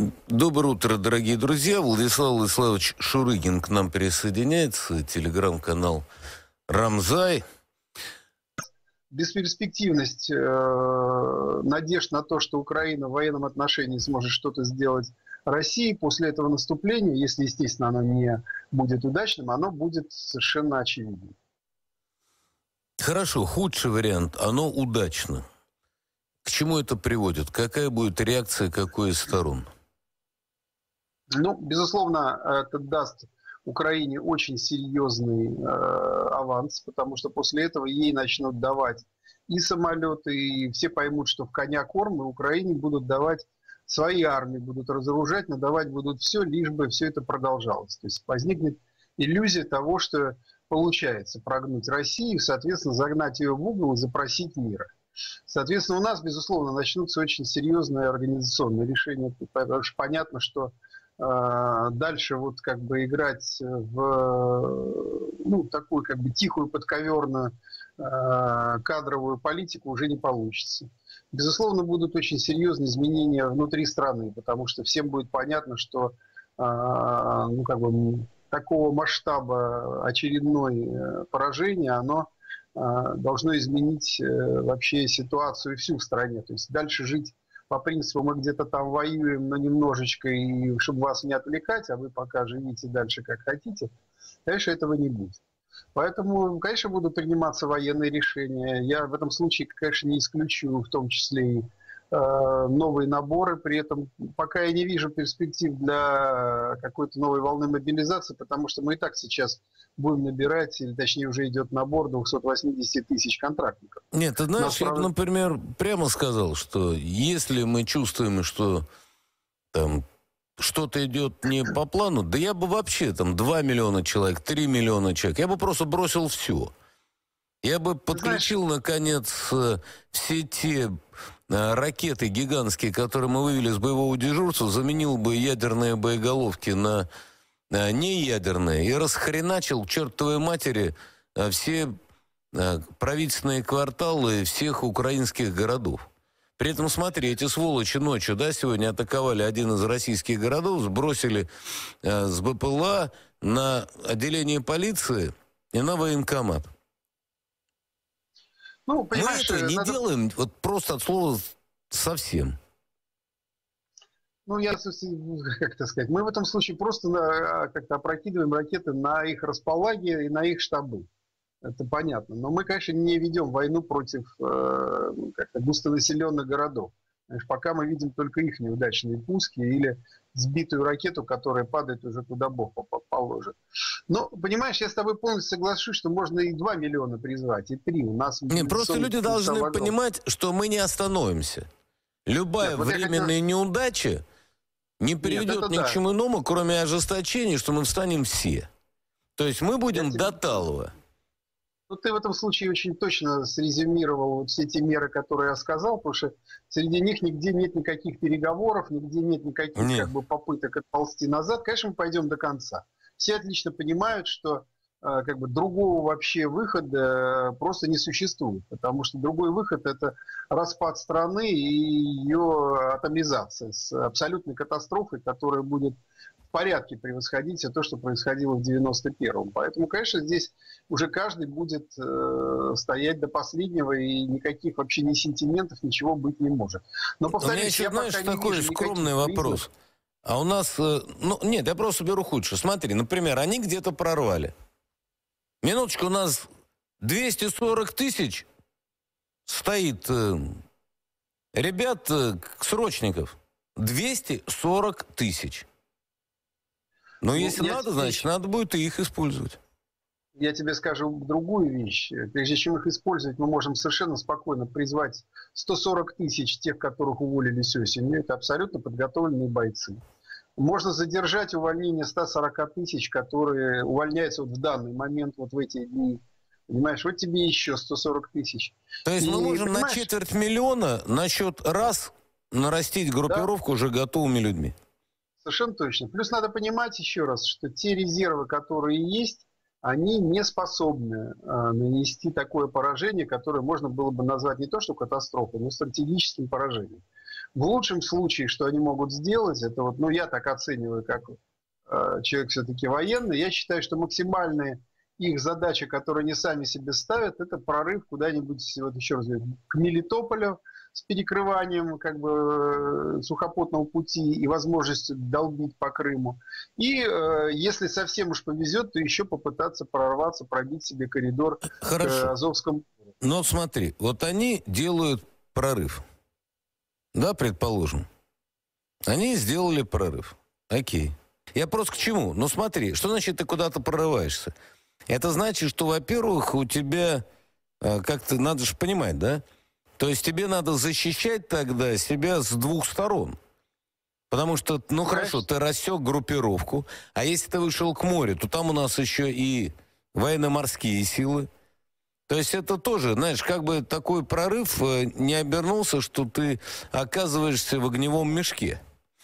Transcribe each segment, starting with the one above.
Доброе утро, дорогие друзья. Владислав Владиславович Шурыгин к нам присоединяется. Телеграм-канал «Рамзай». Бесперспективность надежд на то, что Украина в военном отношении сможет что-то сделать России после этого наступления, если, естественно, оно не будет удачным, оно будет совершенно очевидным. Хорошо, худший вариант. Оно удачно. К чему это приводит? Какая будет реакция какой из сторон? Ну, безусловно, это даст Украине очень серьезный аванс, потому что после этого ей начнут давать и самолеты, и все поймут, что в коня корм, и Украине будут давать свои армии, будут разоружать, но давать будут все, лишь бы все это продолжалось. То есть возникнет иллюзия того, что получается прогнуть Россию, соответственно, загнать ее в угол и запросить мира. Соответственно, у нас, безусловно, начнутся очень серьезные организационные решения, потому что понятно, что дальше вот как бы играть в такую как бы тихую подковерную кадровую политику уже не получится. Безусловно, будут очень серьезные изменения внутри страны, потому что всем будет понятно, что такого масштаба очередное поражение, оно должно изменить вообще ситуацию всю в стране. То есть дальше жить по принципу мы где-то там воюем, но немножечко, и чтобы вас не отвлекать, а вы пока живите дальше как хотите, конечно, этого не будет. Поэтому, конечно, будут приниматься военные решения. Я в этом случае, конечно, не исключу в том числе и новые наборы. При этом пока я не вижу перспектив для какой-то новой волны мобилизации, потому что мы и так сейчас будем набирать, или точнее уже идет набор 280 тысяч контрактников. Нет, ты знаешь, я бы, например, прямо сказал, что если мы чувствуем, что там что-то идет не по плану, да я бы вообще там 2 миллиона человек, 3 миллиона человек, я бы просто бросил все. Я бы подключил, наконец, все те ракеты гигантские, которые мы вывели с боевого дежурства, заменил бы ядерные боеголовки на неядерные и расхреначил к чертовой матери все правительственные кварталы всех украинских городов. При этом, смотри, эти сволочи ночью, сегодня атаковали один из российских городов, сбросили с БПЛА на отделение полиции и на военкомат. Ну, мы это не делаем вот просто от слова совсем. Ну, как-то сказать, мы в этом случае просто как-то опрокидываем ракеты на их располаге и на их штабы. Это понятно. Но мы, конечно, не ведем войну против густонаселенных городов. Знаешь, пока мы видим только их неудачные пуски или сбитую ракету, которая падает уже куда Бог положит. Но, понимаешь, я с тобой полностью соглашусь, что можно и 2 миллиона призвать, и 3. У нас просто люди должны понимать, что мы не остановимся. Любая временная неудача не приведет ни к чему иному, кроме ожесточения, что мы встанем все. То есть мы будем до талого. Ну, ты в этом случае очень точно срезюмировал все те меры, которые я сказал, потому что среди них нигде нет никаких переговоров, нигде нет никаких попыток отползти назад. Конечно, мы пойдем до конца. Все отлично понимают, что другого вообще выхода просто не существует, потому что другой выход – это распад страны и ее атомизация с абсолютной катастрофой, которая будет в порядке превосходить все то, что происходило в 91-м. Поэтому, конечно, здесь уже каждый будет стоять до последнего, и никаких вообще ни сентиментов, ничего быть не может. Но, повторюсь, у меня еще, знаешь, такой скромный вопрос. А у нас... нет, я просто беру худшее. Смотри, например, они где-то прорвали. Минуточку, у нас 240 тысяч стоит ребят, срочников. 240 тысяч. Но если надо, значит, надо будет и их использовать. Я тебе скажу другую вещь. Прежде чем их использовать, мы можем совершенно спокойно призвать 140 тысяч тех, которых уволились осенью. Это абсолютно подготовленные бойцы. Можно задержать увольнение 140 тысяч, которые увольняются вот в данный момент, вот в эти дни. Понимаешь, вот тебе еще 140 тысяч. То есть мы можем на 250 000 на счет раз нарастить группировку уже готовыми людьми. Совершенно точно. Плюс надо понимать еще раз, что те резервы, которые есть, они не способны нанести такое поражение, которое можно было бы назвать не то что катастрофой, но стратегическим поражением. В лучшем случае, что они могут сделать, это вот, ну, я так оцениваю, как человек все-таки военный, я считаю, что максимальные их задачи, которые они сами себе ставят, это прорыв куда-нибудь, вот еще раз говорю, к Мелитополю с перекрыванием как бы сухопутного пути и возможностью долбить по Крыму. И если совсем уж повезет, то еще попытаться прорваться, пробить себе коридор к Азовскому. Но смотри, вот они делают прорыв. Да, предположим. Они сделали прорыв. Окей. Я просто к чему? Ну смотри, что значит ты куда-то прорываешься? Это значит, что, во-первых, у тебя, как-то, надо же понимать, да? То есть тебе надо защищать тогда себя с двух сторон. Потому что, ну хорошо, ты рассек группировку, а если ты вышел к морю, то там у нас еще и военно-морские силы. То есть это тоже, знаешь, как бы такой прорыв не обернулся, что ты оказываешься в огневом мешке.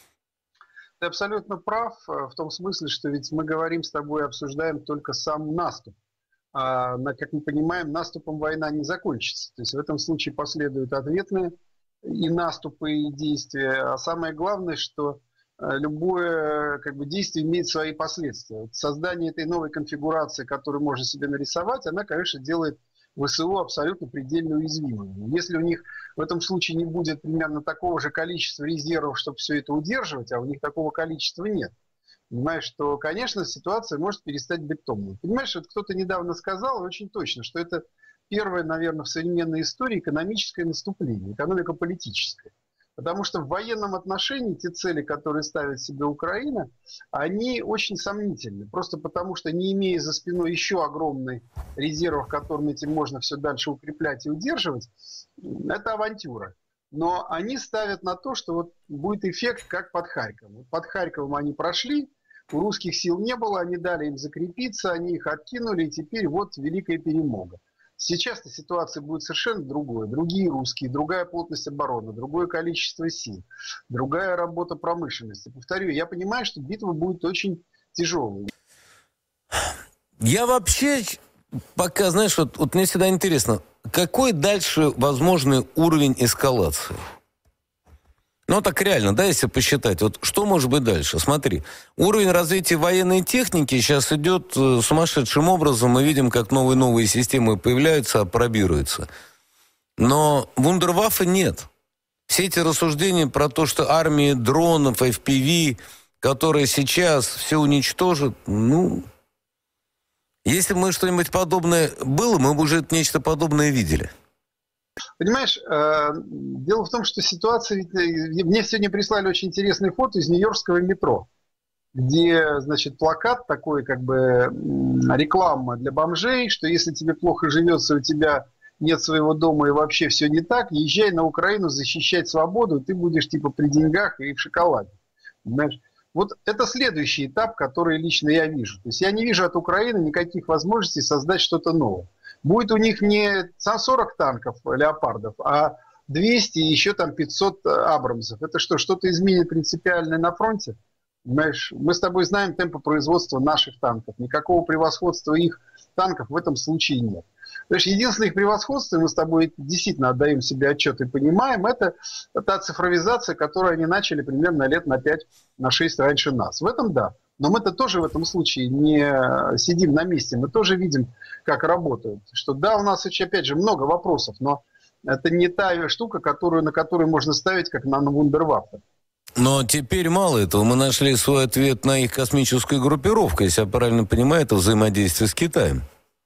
Ты абсолютно прав в том смысле, что ведь мы говорим с тобой, обсуждаем только сам наступ. Как мы понимаем, наступом война не закончится. То есть в этом случае последуют ответные и наступы, и действия. А самое главное, что любое как бы, действие имеет свои последствия. Вот создание этой новой конфигурации, которую можно себе нарисовать, она, конечно, делает ВСУ абсолютно предельно уязвимыми. Если у них в этом случае не будет примерно такого же количества резервов, чтобы все это удерживать, а у них такого количества нет, понимаешь, что, конечно, ситуация может перестать быть томной. Понимаешь, вот кто-то недавно сказал, очень точно, что это первое, наверное, в современной истории экономическое наступление, экономико-политическое. Потому что в военном отношении те цели, которые ставит себе Украина, они очень сомнительны. Просто потому, что не имея за спиной еще огромный резервов, которыми этим можно все дальше укреплять и удерживать, это авантюра. Но они ставят на то, что вот будет эффект, как под Харьковом. Под Харьковом они прошли, у русских сил не было, они дали им закрепиться, они их откинули, и теперь вот великая перемога. Сейчас-то ситуация будет совершенно другой. Другие русские, другая плотность обороны, другое количество сил, другая работа промышленности. Повторю, я понимаю, что битва будет очень тяжелой. Я вообще пока, знаешь, вот мне всегда интересно, какой дальше возможный уровень эскалации? Ну, так реально, да, если посчитать, вот что может быть дальше? Смотри, уровень развития военной техники сейчас идет сумасшедшим образом. Мы видим, как новые системы появляются, апробируются. Но вундерваффе нет. Все эти рассуждения про то, что армии дронов, FPV, которые сейчас все уничтожат, ну, если бы мы что-нибудь подобное было, мы бы уже нечто подобное видели. Понимаешь, дело в том, что ситуация... Мне сегодня прислали очень интересное фото из нью-йоркского метро, где, значит, плакат такой, как бы реклама для бомжей, что если тебе плохо живется, у тебя нет своего дома и вообще все не так, езжай на Украину защищать свободу, ты будешь типа при деньгах и в шоколаде. Понимаешь? Вот это следующий этап, который лично я вижу. То есть я не вижу от Украины никаких возможностей создать что-то новое. Будет у них не 40 танков леопардов, а 200 и еще там 500 абрамсов. Это что, что-то изменит принципиально на фронте? Понимаешь, мы с тобой знаем темпы производства наших танков. Никакого превосходства их танков в этом случае нет. Понимаешь, единственное их превосходство, мы с тобой действительно отдаем себе отчет и понимаем, это та цифровизация, которую они начали примерно лет на 5-6 раньше нас. В этом да. Но мы-то тоже в этом случае не сидим на месте, мы тоже видим, как работают. Что да, у нас еще, опять же, много вопросов, но это не та штука, на которую можно ставить, как на вундерваффе. Но теперь мало этого. Мы нашли свой ответ на их космическую группировку, если я правильно понимаю, это взаимодействие с Китаем.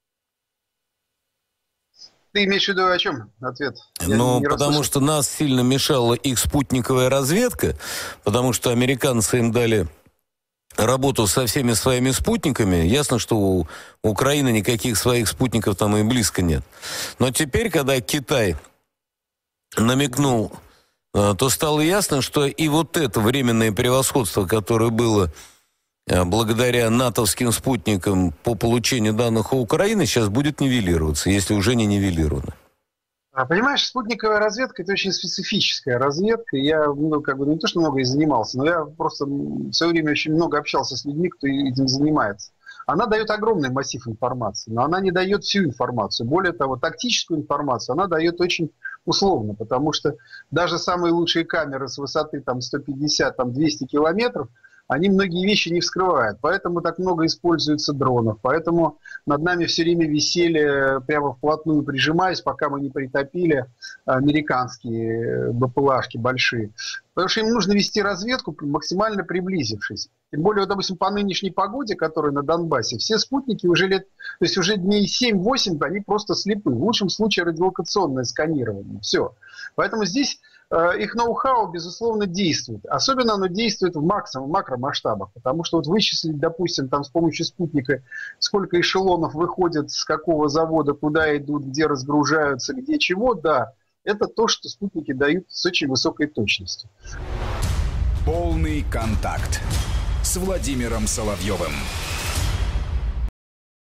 Ты имеешь в виду о чем ответ? Ну, потому что нас сильно мешала их спутниковая разведка, потому что американцы им дали работу со всеми своими спутниками. Ясно, что у Украины никаких своих спутников там и близко нет. Но теперь, когда Китай намекнул, то стало ясно, что и вот это временное превосходство, которое было благодаря натовским спутникам по получению данных у Украины, сейчас будет нивелироваться, если уже не нивелировано. Понимаешь, спутниковая разведка – это очень специфическая разведка. Я не то, что много и занимался, но я просто в свое время очень много общался с людьми, кто этим занимается. Она дает огромный массив информации, но она не дает всю информацию. Более того, тактическую информацию она дает очень условно, потому что даже самые лучшие камеры с высоты там 150, там 200 километров, они многие вещи не вскрывают. Поэтому так много используется дронов. Поэтому над нами все время висели, прямо вплотную прижимаясь, пока мы не притопили американские БПЛАшки большие. Потому что им нужно вести разведку, максимально приблизившись. Тем более, вот, допустим, по нынешней погоде, которая на Донбассе, все спутники уже то есть уже дней 7-8, они просто слепы. В лучшем случае радиолокационное сканирование. Все. Поэтому здесь их ноу-хау, безусловно, действует. Особенно оно действует в макромасштабах, потому что вот вычислить, допустим, там с помощью спутника, сколько эшелонов выходят, с какого завода, куда идут, где разгружаются, где чего, да, это то, что спутники дают с очень высокой точностью. Полный контакт с Владимиром Соловьевым.